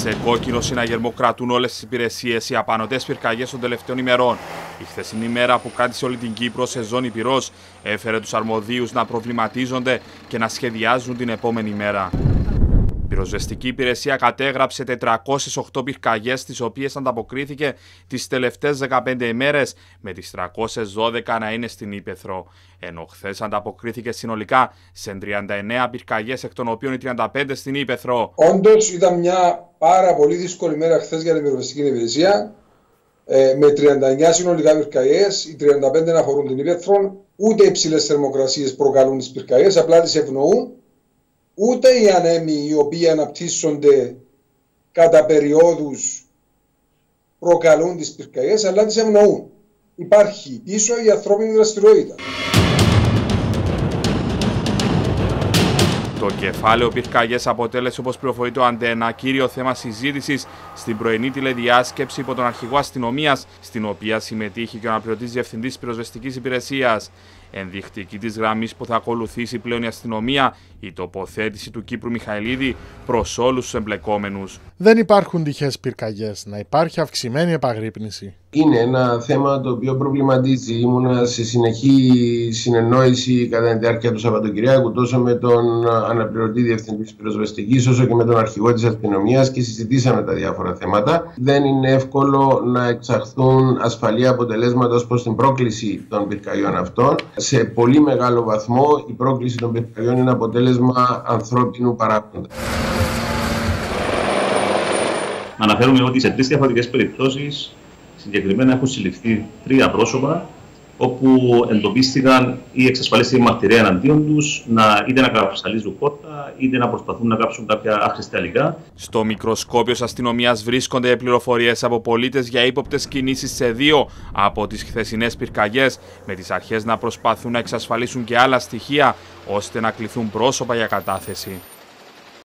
Σε κόκκινο συναγερμό κρατούν όλες τις υπηρεσίες οι απανωτές πυρκαγιές των τελευταίων ημερών. Η χθεσινή μέρα που κράτησε όλη την Κύπρο σε ζώνη πυρός έφερε τους αρμοδίους να προβληματίζονται και να σχεδιάζουν την επόμενη μέρα. Η πυροσβεστική υπηρεσία κατέγραψε 408 πυρκαγιές, τις οποίες ανταποκρίθηκε τις τελευταίες 15 ημέρες, με τις 312 να είναι στην Ύπαιθρο. Ενώ χθες ανταποκρίθηκε συνολικά σε 39 πυρκαγιές, εκ των οποίων οι 35 στην Ύπαιθρο. Όντως ήταν μια πάρα πολύ δύσκολη μέρα χθες για την πυροσβεστική υπηρεσία, με 39 συνολικά πυρκαγιές, οι 35 να αφορούν την Ύπαιθρο. Ούτε υψηλές θερμοκρασίες προκαλούν τις πυρκαγιές, απλά τις ευνοούν. Ούτε οι ανέμοι οι οποίοι αναπτύσσονται κατά περιόδους προκαλούν τις πυρκαγιές, αλλά τις ευνοούν. Υπάρχει πίσω η ανθρώπινη δραστηριότητα. Το κεφάλαιο πυρκαγιές αποτέλεσε, όπως πληροφορεί το Αντένα, κύριο θέμα συζήτησης στην πρωινή τηλεδιάσκεψη υπό τον αρχηγό αστυνομίας, στην οποία συμμετείχε και ο αναπληρωτής διευθυντής της πυροσβεστικής υπηρεσίας. Ενδεικτική της γραμμής που θα ακολουθήσει πλέον η αστυνομία, η τοποθέτηση του Κύπρου Μιχαηλίδη προς όλους τους εμπλεκόμενους. Δεν υπάρχουν τυχαίες πυρκαγιές, να υπάρχει αυξημένη επαγρύπνηση. Είναι ένα θέμα το οποίο προβληματίζει. Ήμουνα σε συνεχή συνεννόηση κατά τη διάρκεια του Σαββατοκυριακού, τόσο με τον αναπληρωτή διευθυντή της πυροσβεστικής, όσο και με τον αρχηγό της αστυνομίας, και συζητήσαμε τα διάφορα θέματα. Δεν είναι εύκολο να εξαχθούν ασφαλή αποτελέσματα ως προς την πρόκληση των πυρκαγιών αυτών. Σε πολύ μεγάλο βαθμό η πρόκληση των πυρκαγιών είναι αποτέλεσμα ανθρώπινου παράγοντα. Αναφέρουμε ότι σε 3 διαφορετικές περιπτώσεις συγκεκριμένα έχουν συλληφθεί 3 πρόσωπα, όπου εντοπίστηκαν ή εξασφαλίστηκε μαρτυρία εναντίον τους, είτε να καψαλίζουν πόρτα, είτε να προσπαθούν να κάψουν κάποια άχρηστα υλικά. Στο μικροσκόπιο της αστυνομίας βρίσκονται πληροφορίες από πολίτες για ύποπτες κινήσεις σε 2 από τις χθεσινές πυρκαγιές, με τις αρχές να προσπαθούν να εξασφαλίσουν και άλλα στοιχεία, ώστε να κληθούν πρόσωπα για κατάθεση.